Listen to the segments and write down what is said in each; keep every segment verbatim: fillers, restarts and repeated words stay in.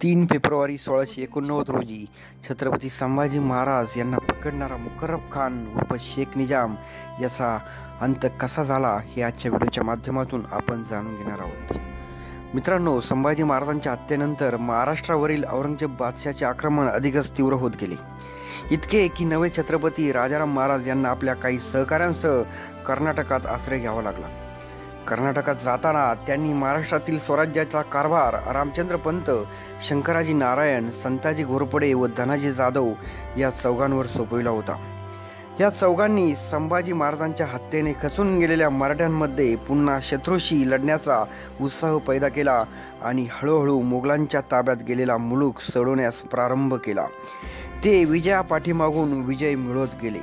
तीन फेब्रुवारी सोळाशे एकोणनव्वद रोजी छत्रपती संभाजी महाराज यांना पकडणारा मुकर्रब खान उर्फ शेख निजाम याचा अंत कसा झाला हे आजच्या व्हिडिओच्या माध्यमातून आपण जाणून घेणार आहोत. मित्रांनो, संभाजी महाराजांच्या हत्येनंतर महाराष्ट्रावरील औरंगजेब बादशाहचे आक्रमण अधिकच तीव्र होत गेले. इतके की नवे छत्रपती राजाराम महाराज यांना आपल्या काही सहकाऱ्यांसह कर्नाटकात आश्रय घ्यावा लागला. कर्नाटकात जाताना त्यांनी महाराष्ट्रातील स्वराज्याचा कारभार रामचंद्र पंत, शंकराजी नारायण, संताजी घोरपडे व धनाजी जाधव या चौघांवर सोपविला होता. या चौघांनी संभाजी महाराजांच्या हत्येने खचून गेलेल्या मराठ्यांमध्ये पुन्हा शत्रूशी लढण्याचा उत्साह पैदा केला आणि हळूहळू मोगलांच्या ताब्यात गेलेला मुलूक सोडवण्यास प्रारंभ केला. ते विजयापाठीमागून विजय मिळवत गेले.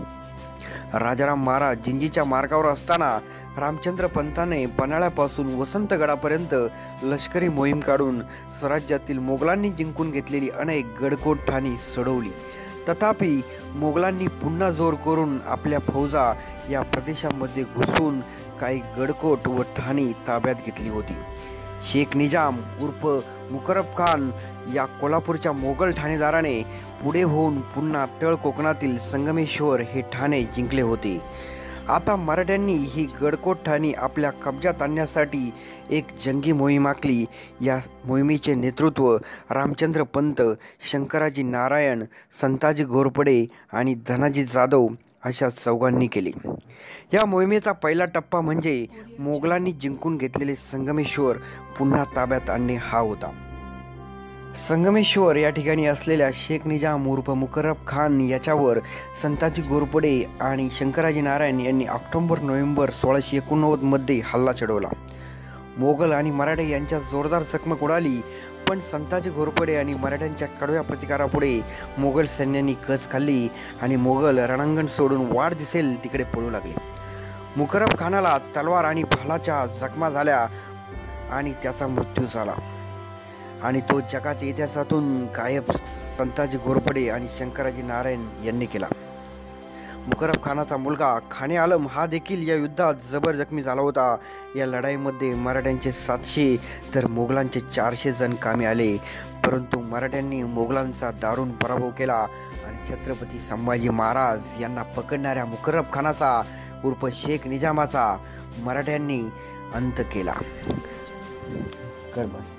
राजाराम महाराज जिंजीच्या मार्गावर असताना रामचंद्र पंताने पन्हाळ्यापासून वसंतगडापर्यंत लष्करी मोहीम काढून स्वराज्यातील मोगलांनी जिंकून घेतलेली अनेक गडकोट ठाणी सोडवली. तथापि मोगलांनी पुन्हा जोर करून आपल्या फौजा या प्रदेशामध्ये घुसून काही गडकोट व ठाणी ताब्यात घेतली होती. शेख निजाम उर्फ मुकर्रब खान या कोल्हापूरच्या मोगल ठाणेदाराने पुढे होऊन पुन्हा तळ कोकणातील संगमेश्वर हे ठाणे जिंकले होते. आता मराठ्यांनी ही गडकोट ठाणी आपल्या कब्जात आणण्यासाठी एक जंगी मोहीम आखली. या मोहिमेचे नेतृत्व रामचंद्र पंत, शंकराजी नारायण, संताजी घोरपडे आणि धनाजी जाधव अशा चौघांनी केले. या मोहिमेचा पहिला टप्पा म्हणजे मोगलांनी जिंकून घेतलेले संगमेश्वर पुन्हा ताब्यात आणणे हा होता. संगमेश्वर या ठिकाणी असलेल्या शेख निजाम उर्फ मुकर्रब खान याच्यावर संताजी घोरपडे आणि शंकराजी नारायण यांनी ऑक्टोबर नोव्हेंबर सोळाशे एकोणनव्वदमध्ये हल्ला चढवला. मोगल आणि मराठे यांच्यात जोरदार चकमक उडाली, पण संताजी घोरपडे आणि मराठ्यांच्या कडव्या प्रतिकारापुढे मोगल सैन्यांनी कच खाल्ली आणि मोगल रणांगण सोडून वाट दिसेल तिकडे पळू लागले. मुकर्रब खानाला तलवार आणि भालाच्या जखमा झाल्या आणि त्याचा मृत्यू झाला आणि तो जगाच्या इतिहासातून गायब संताजी घोरपडे आणि शंकराजी नारायण यांनी केला. मुकर्रब खानाचा मुलगा खाने आलम हा देखील या युद्धात जबर जखमी झाला होता. या लढाईमध्ये मराठ्यांचे सातशे तर मोगलांचे चारशे जण कामी आले, परंतु मराठ्यांनी मोगलांचा दारुण पराभव केला आणि छत्रपती संभाजी महाराज यांना पकडणाऱ्या मुकर्रब खानाचा उर्फ शेख निजामाचा मराठ्यांनी अंत केला. कर्म